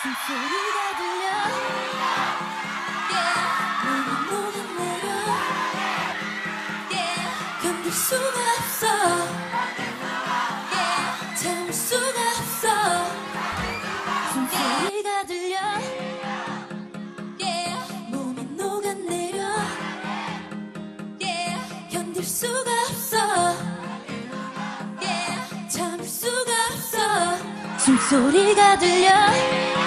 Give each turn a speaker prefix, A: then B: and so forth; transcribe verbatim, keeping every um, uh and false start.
A: 숨소리가 들려 yeah. 몸이 녹아내려 yeah. 견딜 수가 없어 yeah. 참을 수가 없어 숨소리가 들려 yeah. 몸이 녹아내려 yeah. 견딜 수가 없어 yeah. 참을 수가 없어 숨소리가 들려